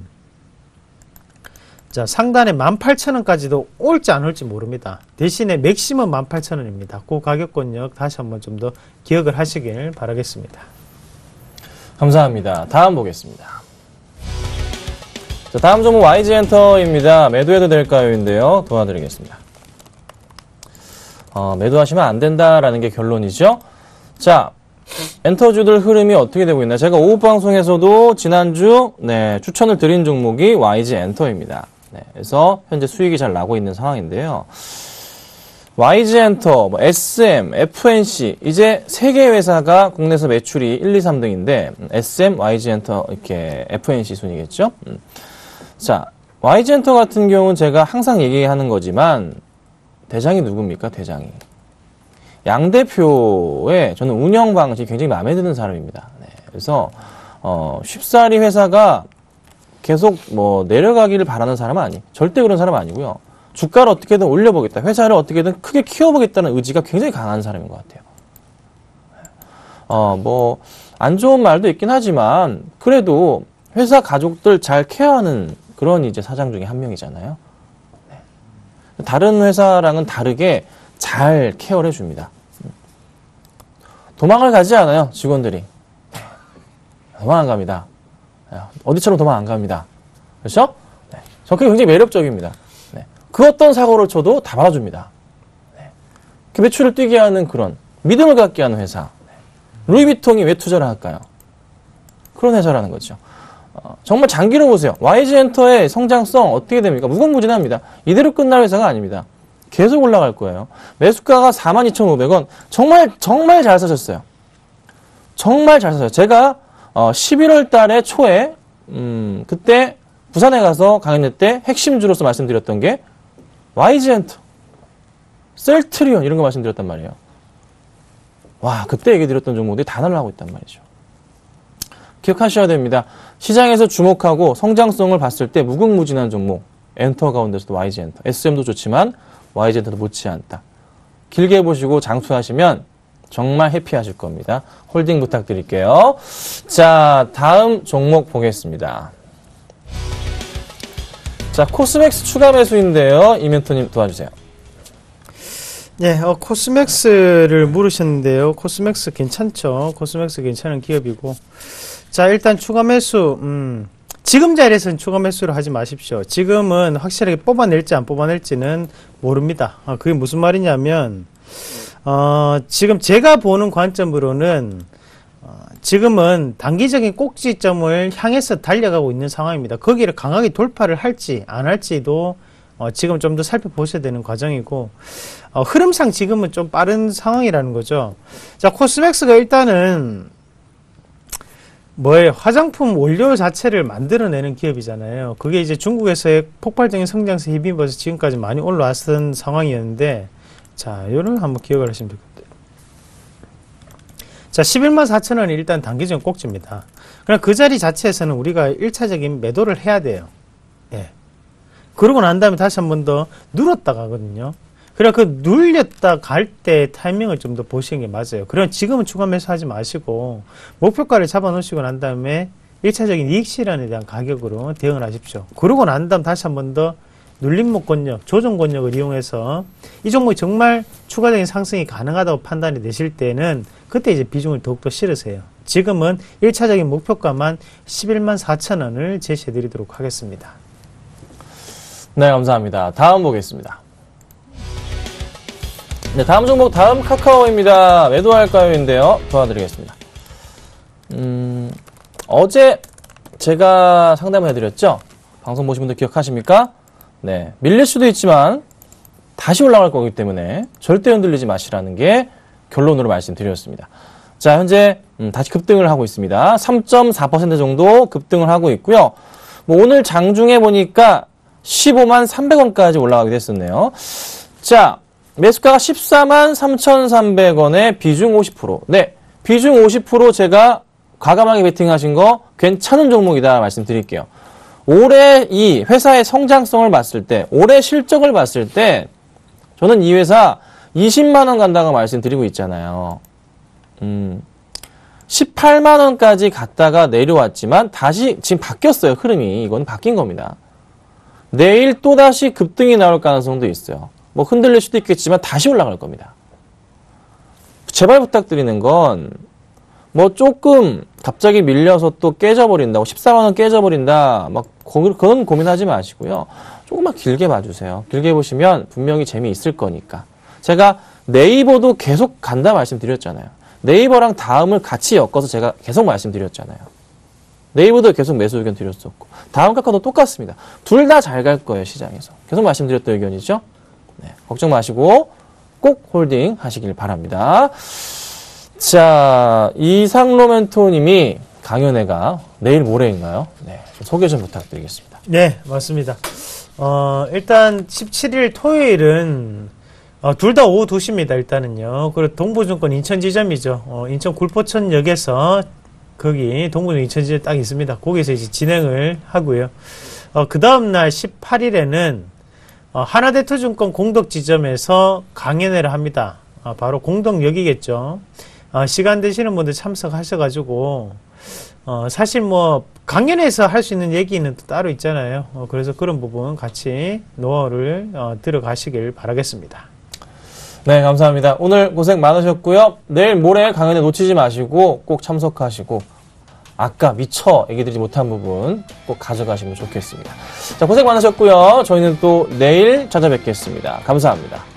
자 상단에 18,000원까지도 올지 안 올지 모릅니다. 대신에 맥시멈 18,000원입니다. 그 가격권역 다시 한번 좀 더 기억을 하시길 바라겠습니다. 감사합니다. 다음 보겠습니다. 자, 다음 종목 YG엔터입니다. 매도해도 될까요?인데요. 도와드리겠습니다. 매도하시면 안 된다라는 게 결론이죠. 자, 엔터주들 흐름이 어떻게 되고 있나요? 제가 오후 방송에서도 지난주 추천을 드린 종목이 YG엔터입니다. 그래서 현재 수익이 잘 나고 있는 상황인데요. YG엔터, SM, FNC 이제 3개 회사가 국내에서 매출이 1, 2, 3등인데 SM, YG엔터 이렇게 FNC 순이겠죠. 자, YG엔터 같은 경우는 제가 항상 얘기하는 거지만 대장이 누굽니까? 대장이. 양 대표의 저는 운영 방식이 굉장히 마음에 드는 사람입니다. 그래서 쉽사리 회사가 계속 내려가기를 바라는 사람은 절대 그런 사람은 아니고요. 주가를 어떻게든 올려보겠다. 회사를 어떻게든 크게 키워보겠다는 의지가 굉장히 강한 사람인 것 같아요. 안 좋은 말도 있긴 하지만 그래도 회사 가족들 잘 케어하는 그런 이제 사장 중에 한 명이잖아요. 다른 회사랑은 다르게 잘 케어를 해줍니다. 도망을 가지 않아요, 직원들이. 도망 안 갑니다. 어디처럼 도망 안 갑니다. 그렇죠? 그게 굉장히 매력적입니다. 그 어떤 사고를 쳐도 다 받아줍니다. 매출을 뛰게 하는 그런 믿음을 갖게 하는 회사. 루이비통이 왜 투자를 할까요? 그런 회사라는 거죠. 정말 장기로 보세요. YG엔터의 성장성 어떻게 됩니까? 무궁무진합니다. 이대로 끝날 회사가 아닙니다. 계속 올라갈 거예요. 매수가가 42,500원. 정말 잘 사셨어요. 정말 잘 사셨어요. 제가 11월 달에 초에 그때 부산에 가서 강연회 때 핵심주로서 말씀드렸던 게 YG엔터. 셀트리온 이런 거 말씀드렸단 말이에요. 와, 그때 얘기 드렸던 종목들이 다 날아가고 있단 말이죠. 기억하셔야 됩니다. 시장에서 주목하고 성장성을 봤을 때 무궁무진한 종목, 엔터 가운데서도 YG엔터, SM도 좋지만 YG엔터도 못지않다. 길게 보시고 장투하시면 정말 해피하실 겁니다. 홀딩 부탁드릴게요. 자, 다음 종목 보겠습니다. 자, 코스맥스 추가 매수인데요. 이멘토님 도와주세요. 예, 코스맥스를 물으셨는데요. 코스맥스 괜찮죠? 코스맥스 괜찮은 기업이고. 자, 일단 추가 매수, 지금 자리에서는 추가 매수를 하지 마십시오. 지금은 확실하게 뽑아낼지 안 뽑아낼지는 모릅니다. 그게 무슨 말이냐면, 지금 제가 보는 관점으로는, 지금은 단기적인 꼭지점을 향해서 달려가고 있는 상황입니다. 거기를 강하게 돌파를 할지 안 할지도 지금 좀 더 살펴보셔야 되는 과정이고, 흐름상 지금은 좀 빠른 상황이라는 거죠. 자, 코스맥스가 일단은 뭐예요? 화장품 원료 자체를 만들어내는 기업이잖아요. 그게 이제 중국에서의 폭발적인 성장세에 힘입어서 지금까지 많이 올라왔던 상황이었는데, 자, 요런 한번 기억을 하시면 될 것 같아요. 자, 114,000원이 일단 단기적인 꼭지입니다. 그럼 그 자리 자체에서는 우리가 1차적인 매도를 해야 돼요. 예. 그러고 난 다음에 다시 한 번 더 눌렀다 가거든요. 그래, 그 눌렸다 갈 때 타이밍을 좀 더 보시는 게 맞아요. 그럼 지금은 추가 매수하지 마시고, 목표가를 잡아 놓으시고 난 다음에 1차적인 이익 실현에 대한 가격으로 대응을 하십시오. 그러고 난 다음 다시 한 번 더 눌림목 권역, 조정 권역을 이용해서 이 종목이 정말 추가적인 상승이 가능하다고 판단이 되실 때는 그때 이제 비중을 더욱더 실으세요. 지금은 1차적인 목표가만 114,000원을 제시해 드리도록 하겠습니다. 네, 감사합니다. 다음 보겠습니다. 네, 다음 종목, 다음 카카오입니다. 매도할까요?인데요. 도와드리겠습니다. 어제 제가 상담을 해드렸죠? 방송 보신 분들 기억하십니까? 네, 밀릴 수도 있지만 다시 올라갈 거기 때문에 절대 흔들리지 마시라는 게 결론으로 말씀드렸습니다. 자, 현재 다시 급등을 하고 있습니다. 3.4% 정도 급등을 하고 있고요. 뭐 오늘 장중에 보니까 15만 300원까지 올라가게 됐었네요. 자, 매수가가 14만 3,300원에 비중 50%. 네, 비중 50% 제가 과감하게 베팅하신 거 괜찮은 종목이다 말씀드릴게요. 올해 이 회사의 성장성을 봤을 때, 올해 실적을 봤을 때 저는 이 회사 20만 원 간다고 말씀드리고 있잖아요. 18만 원까지 갔다가 내려왔지만 다시 지금 바뀌었어요. 흐름이. 이건 바뀐 겁니다. 내일 또다시 급등이 나올 가능성도 있어요. 뭐 흔들릴 수도 있겠지만 다시 올라갈 겁니다. 제발 부탁드리는 건 뭐 조금 갑자기 밀려서 또 깨져버린다고 14만 원 깨져버린다 막 그건 고민하지 마시고요. 조금만 길게 봐주세요. 길게 보시면 분명히 재미있을 거니까. 제가 네이버도 계속 간다 말씀드렸잖아요. 네이버랑 다음을 같이 엮어서 제가 계속 말씀드렸잖아요. 네이버도 계속 매수 의견 드렸었고 다음 카카오도 똑같습니다. 둘 다 잘 갈 거예요. 시장에서. 계속 말씀드렸던 의견이죠. 네, 걱정 마시고 꼭 홀딩 하시길 바랍니다. 자, 이상로멘토님이 강연회가 내일 모레인가요? 네, 소개 좀 부탁드리겠습니다. 네, 맞습니다. 일단 17일 토요일은 둘 다 오후 2시입니다. 일단은요. 그리고 동부증권 인천 지점이죠. 인천 굴포천역에서 거기 동부증권 인천 지점 딱 있습니다. 거기서 이제 진행을 하고요. 그 다음날 18일에는 하나대투증권 공덕 지점에서 강연회를 합니다. 바로 공덕역이겠죠. 시간 되시는 분들 참석하셔가지고 사실 뭐 강연에서 할 수 있는 얘기는 또 따로 있잖아요. 그래서 그런 부분 같이 노하우를 들어가시길 바라겠습니다. 네, 감사합니다. 오늘 고생 많으셨고요. 내일 모레 강연에 놓치지 마시고 꼭 참석하시고 아까 미처 얘기드리지 못한 부분 꼭 가져가시면 좋겠습니다. 자, 고생 많으셨고요. 저희는 또 내일 찾아뵙겠습니다. 감사합니다.